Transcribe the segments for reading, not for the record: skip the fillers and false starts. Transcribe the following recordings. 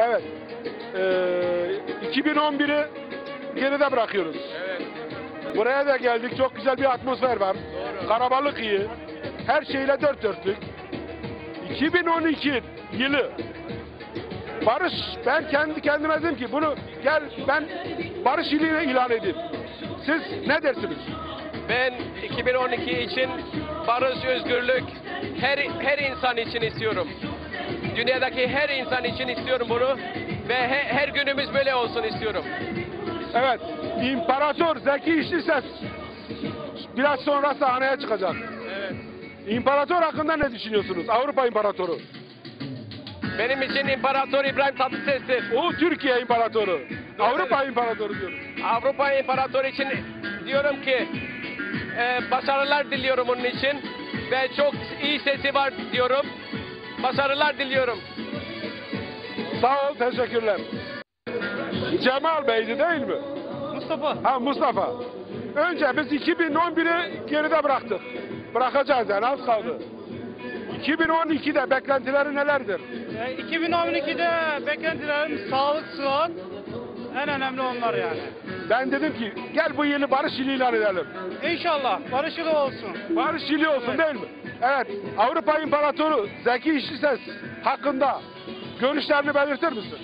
Evet. 2011'i geride bırakıyoruz. Evet. Buraya da geldik. Çok güzel bir atmosfer var. Doğru. Karabalık iyi. Her şeyle dört dörtlük. 2012 yılı barış. Ben kendi kendime dedim ki bunu gel ben barış yılı ilan edeyim. Siz ne dersiniz? Ben 2012 için barış, özgürlük her insan için istiyorum. Dünyadaki her insan için istiyorum bunu ve her günümüz böyle olsun istiyorum. Evet. İmparator Zeki İşlises biraz sonra sahneye çıkacak. Evet. İmparator hakkında ne düşünüyorsunuz? Avrupa İmparatoru. Benim için İmparator İbrahim Tatlıses'tir. O Türkiye İmparatoru. Avrupa İmparatoru diyorum. Avrupa İmparatoru için diyorum ki başarılar diliyorum onun için ve çok iyi sesi var diyorum. Başarılar diliyorum. Sağ ol, teşekkürler. Cemal Bey'di değil mi? Mustafa. Ha Mustafa. Önce biz 2011'i geride bıraktık. Bırakacağız yani az kaldı. 2012'de beklentileri nelerdir? 2012'de beklentilerim sağlık, sıhhat en önemli onlar yani. Ben dedim ki gel bu yılı barış yılı ilan edelim. İnşallah barışılı olsun. Barış yılı olsun Evet. değil mi? Evet. Avrupa İmparatoru Zeki İşlises hakkında görüşlerini belirtir misin?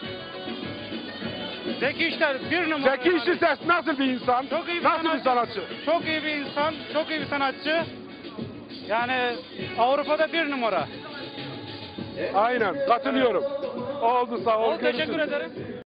Zeki İşler bir numara. Zeki yani. İşlises nasıl bir insan? Çok iyi bir nasıl sanatçı. bir sanatçı? Çok iyi bir insan, çok iyi bir sanatçı. Yani Avrupa'da bir numara. Aynen katılıyorum. Oldu sağ ol. Teşekkür Görüşürüz. ederim.